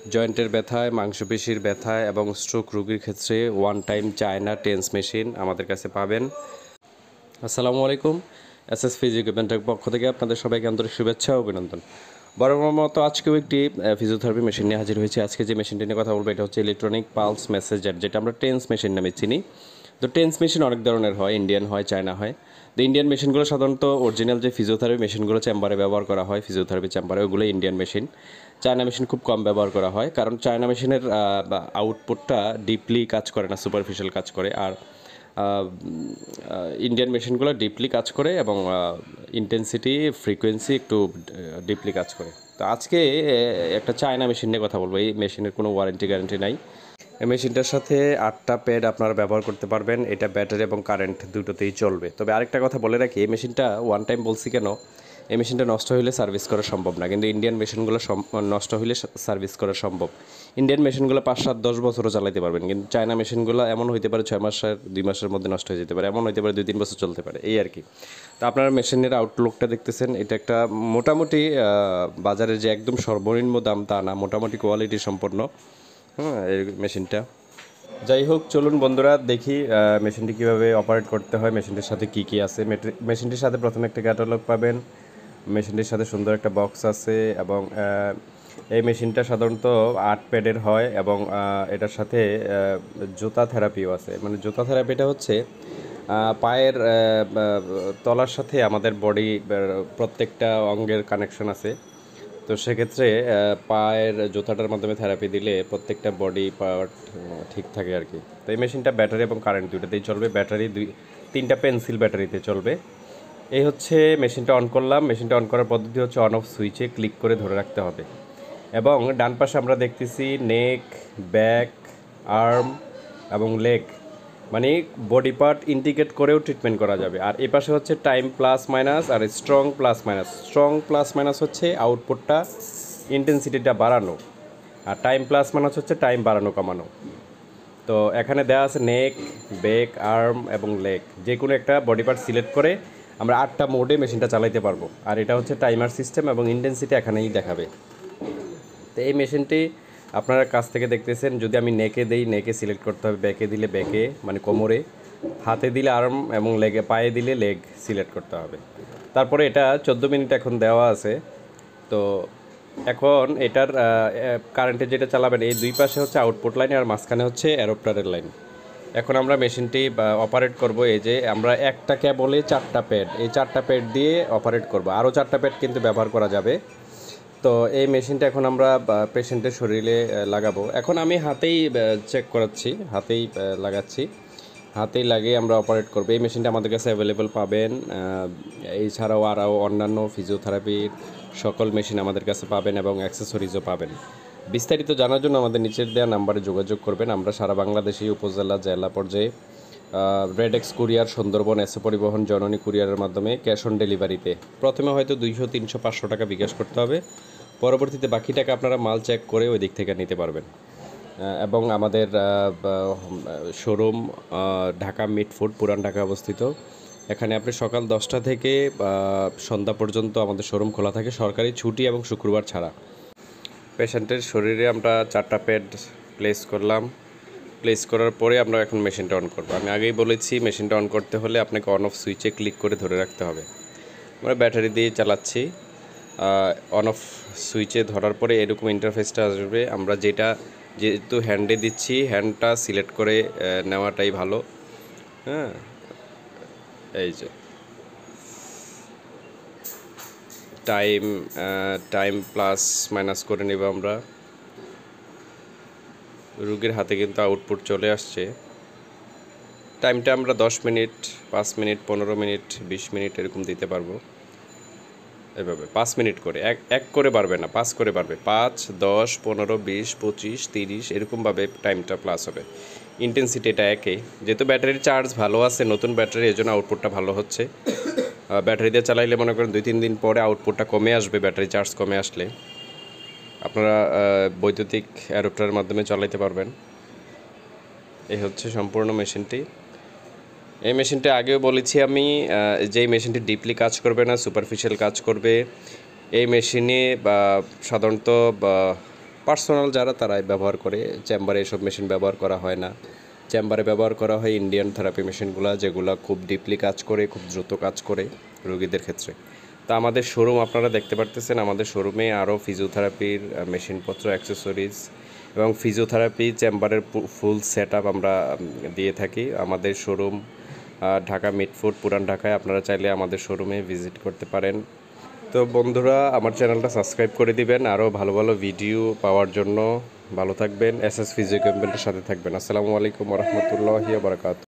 জয়েন্টের ব্যথায়, মাংসপেশির ব্যথায় এবং স্ট্রোক রোগীর ক্ষেত্রে one time China TENS machine আমাদের কাছে পাবেন। আসসালামু আলাইকুম। এসএস ফিজিও ইকুইপমেন্টের পক্ষ থেকে আপনাদের সবাইকে আন্তরিক শুভেচ্ছা ও অভিনন্দন। বরাবর মতো আজকেও একটি ফিজিওথেরাপি মেশিন নিয়ে হাজির হয়েছে। আজকে যে মেশিনটি নিয়ে কথা বলবো এটা হচ্ছে ইলেকট্রনিক পালস মেসেজার, যেটা আমরা টেন্স মেশিন নামে চিনি। তো টেন্স মেশিন অনেক ধরনের হয়, ইন্ডিয়ান হয়, চায়না হয়। তো ইন্ডিয়ান মেশিনগুলো সাধারণত অরিজিনাল যে ফিজিওথেরাপি মেশিনগুলো চেম্বারে ব্যবহার করা হয়, ফিজিওথেরাপি চেম্বারে, ওগুলো ইন্ডিয়ান মেশিন। চায়না মেশিন খুব কম ব্যবহার করা হয়, কারণ চায়না মেশিনের আউটপুটটা ডিপলি কাজ করে না, সুপারফিশিয়াল কাজ করে। আর ইন্ডিয়ান মেশিনগুলো ডিপলি কাজ করে এবং ইন্টেন্সিটি, ফ্রিকোয়েন্সি একটু ডিপলি কাজ করে। তো আজকে একটা চায়না মেশিন নিয়ে কথা বলবো। এই মেশিনের কোনো ওয়ারেন্টি গ্যারান্টি নাই। এই মেশিনটার সাথে 8টা প্যাড আপনারা ব্যবহার করতে পারবেন। এটা ব্যাটারি এবং কারেন্ট দুটোতেই চলবে। তবে আরেকটা কথা বলে রাখি, এই মেশিনটা ওয়ান টাইম বলছি কেন, এই মেশিনটা নষ্ট হলে সার্ভিস করা সম্ভব না, কিন্তু ইন্ডিয়ান মেশিনগুলো নষ্ট হলে সার্ভিস করা সম্ভব। ইন্ডিয়ান মেশিনগুলো 5-7-10 বছরও চালাতে পারবেন, কিন্তু চায়না মেশিনগুলো এমন হইতে পারে 6 মাসের 2 মাসের মধ্যে নষ্ট হয়ে যেতে পারে, এমন হইতে পারে 2-3 বছর চলতে পারে, এই আর কি। তো আপনারা মেশিনের আউটলুকটা দেখতেছেন, এটা একটা মোটামুটি বাজারের যে একদম সর্বনিম্ন দাম তা না, মোটামুটি কোয়ালিটি সম্পন্ন এই মেশিনটা। যাই হোক, চলুন বন্ধুরা দেখি মেশিনটি কীভাবে অপারেট করতে হয়, মেশিনটির সাথে কী কী আছে। মেশিনটির সাথে প্রথমে একটা ক্যাটালগ পাবেন, মেশিনটির সাথে সুন্দর একটা বক্স আছে, এবং এই মেশিনটা সাধারণত 8 প্যাডের হয়, এবং এটার সাথে জুতা থেরাপিও আছে। মানে জুতা থেরাপিটা হচ্ছে পায়ের তলার সাথে আমাদের বডি প্রত্যেকটা অঙ্গের কানেকশন আছে। তো সেক্ষেত্রে পায়ের জুতাটার মাধ্যমে থেরাপি দিলে প্রত্যেকটা বডি পার্ট ঠিক থাকে আর কি। তো এই মেশিনটা ব্যাটারি এবং কারেন্ট দুটোতেই চলবে। ব্যাটারি 3টা পেন্সিল ব্যাটারিতে চলবে। এই হচ্ছে মেশিনটা অন করলাম। মেশিনটা অন করার পদ্ধতি হচ্ছে অন অফ সুইচে ক্লিক করে ধরে রাখতে হবে, এবং ডান পাশে আমরা দেখতেছি নেক, ব্যাক, আর্ম এবং লেগ, মানে বডি পার্ট ইন্ডিকেট করেও ট্রিটমেন্ট করা যাবে। আর এই পাশে হচ্ছে টাইম প্লাস মাইনাস আর strong plus minus. Strong plus minus হচ্ছে আউটপুটটা, ইন্টেন্সিটিটা বাড়ানো, আর টাইম প্লাস মাইনাস হচ্ছে টাইম বাড়ানো কমানো। তো এখানে দেওয়া আছে নেক, ব্যাক, আর্ম এবং লেগ। যে কোনো একটা বডি পার্ট সিলেক্ট করে আমরা 8টা মোডে মেশিনটা চালাইতে পারবো। আর এটা হচ্ছে টাইমার সিস্টেম, এবং ইন্টেন্সিটি এখানেই দেখাবে। তো এই মেশিনটি আপনারা কাছ থেকে দেখতেছেন। যদি আমি নেকে দেই, নেকে সিলেক্ট করতে হবে, ব্যাকে দিলে ব্যাকে মানে কোমরে, হাতে দিলে আর্ম এবং লেগে, পায়ে দিলে লেগ সিলেক্ট করতে হবে। তারপরে এটা 14 মিনিট এখন দেওয়া আছে। তো এখন এটার কারেন্টে যেটা চালাবেন, এই দুই পাশে হচ্ছে আউটপুট লাইন আর মাঝখানে হচ্ছে অ্যাডাপ্টারের লাইন। এখন আমরা মেশিনটি অপারেট করব। এই যে আমরা একটা কেবলে 4টা প্যাড, এই 4টা প্যাড দিয়ে অপারেট করব। আরও 4টা প্যাড কিন্তু ব্যবহার করা যাবে। তো এই মেশিনটা এখন আমরা পেশেন্টের শরীরে লাগাবো। এখন আমি হাতেই চেক করাচ্ছি, হাতেই লাগাচ্ছি, হাতেই লাগিয়ে আমরা অপারেট করবো। এই মেশিনটা আমাদের কাছে অ্যাভেলেবল পাবেন। এছাড়াও আরও অন্যান্য ফিজিওথেরাপির সকল মেশিন আমাদের কাছে পাবেন, এবং অ্যাক্সেসরিজও পাবেন। বিস্তারিত জানার জন্য আমাদের নিচের দেওয়া নাম্বারে যোগাযোগ করবেন। আমরা সারা বাংলাদেশে উপজেলা, জেলা পর্যায়ে রেডেক্স কুরিয়ার, সুন্দরবন, এসে পরিবহন, জননী কুরিয়ারের মাধ্যমে ক্যাশ অন ডেলিভারিতে প্রথমে হয়তো 200, 300, 500 টাকা বিকাশ করতে হবে। পরবর্তীতে বাকি টাকা আপনারা মাল চেক করে ওই দিক থেকে নিতে পারবেন। এবং আমাদের শোরুম ঢাকা মিটফুড, পুরান ঢাকা অবস্থিত। এখানে আপনি সকাল 10টা থেকে সন্ধ্যা পর্যন্ত আমাদের শোরুম খোলা থাকে, সরকারি ছুটি এবং শুক্রবার ছাড়া। পেশেন্টের শরীরে আমরা 4টা প্যাড প্লেস করলাম। প্লেস করার পরে আমরা এখন মেশিনটা অন করব। আমি আগেই বলেছি, মেশিনটা অন করতে হলে আপনাকে অন অফ সুইচে ক্লিক করে ধরে রাখতে হবে। আমরা ব্যাটারি দিয়ে চালাচ্ছি। অন অফ সুইচে ধরার পরে এরকম ইন্টারফেসটা আসবে। আমরা যেহেতু হ্যান্ডে দিচ্ছি, হ্যান্ডটা সিলেক্ট করে নেওয়াটাই ভালো। হ্যাঁ, এই যে টাইম প্লাস মাইনাস করে নেব আমরা। রোগীর হাতে কিন্তু আউটপুট চলে আসছে। টাইমটা আমরা 10 মিনিট, 5 মিনিট, 15 মিনিট, 20 মিনিট এরকম দিতে পারবো। এভাবে 5 মিনিট করে, এক করে বাড়বে না, 5 করে বাড়বে। 5, 10, 15, 20, 25, 30 এরকমভাবে টাইমটা প্লাস হবে। ইন্টেন্সিটি এটা একই। যেহেতু ব্যাটারির চার্জ ভালো আছে, নতুন ব্যাটারি, এই জন্য আউটপুটটা ভালো হচ্ছে। ব্যাটারি দিয়ে চালাইলে মনে করেন 2-3 দিন পরে আউটপুটটা কমে আসবে। ব্যাটারি চার্জ কমে আসলে আপনারা বৈদ্যুতিক অ্যাডাপ্টারের মাধ্যমে চালাতে পারবেন। এই হচ্ছে সম্পূর্ণ মেশিনটি। এই মেশিনটা আগেও বলেছি আমি, যেই মেশিনটি ডিপলি কাজ করবে না, সুপারফিশিয়াল কাজ করবে। এই মেশিনে সাধারণত পার্সোনাল যারা তারাই ব্যবহার করে, চেম্বারে এসব মেশিন ব্যবহার করা হয় না। চেম্বারে ব্যবহার করা হয় ইন্ডিয়ান থেরাপি মেশিনগুলো, যেগুলো খুব ডিপলি কাজ করে, খুব দ্রুত কাজ করে রোগীদের ক্ষেত্রে। তা আমাদের শোরুম আপনারা দেখতে পারতেছেন, আমাদের শোরুমে আরও ফিজিওথেরাপির মেশিনপত্র, অ্যাক্সেসরিজ এবং ফিজিওথেরাপি চেম্বারের ফুল সেট আপ আমরা দিয়ে থাকি। আমাদের শোরুম ঢাকা মিটফুট, পুরান ঢাকায়। আপনারা চাইলে আমাদের শোরুমে ভিজিট করতে পারেন। তো বন্ধুরা, আমার চ্যানেলটা সাবস্ক্রাইব করে দিবেন আরও ভালো ভালো ভিডিও পাওয়ার জন্য। ভালো থাকবেন, এসএস ফিজিও ক্যাম্পের সাথে থাকবেন। আসসালামু আলাইকুম ওয়া রাহমাতুল্লাহি ওয়া বারাকাতুহু।